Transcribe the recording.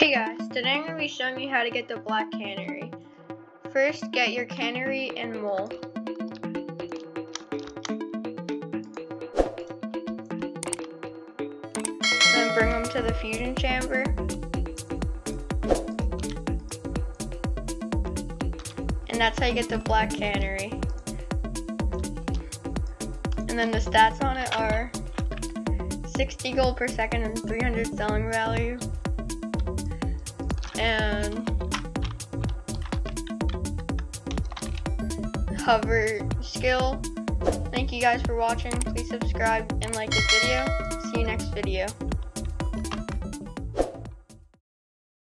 Hey guys, today I'm going to be showing you how to get the black canary. First, get your canary and mole. Then bring them to the fusion chamber. And that's how you get the black canary. And then the stats on it are 60 gold per second and 300 selling value. And hover skill. Thank you guys for watching. Please subscribe and like this video. See you next video.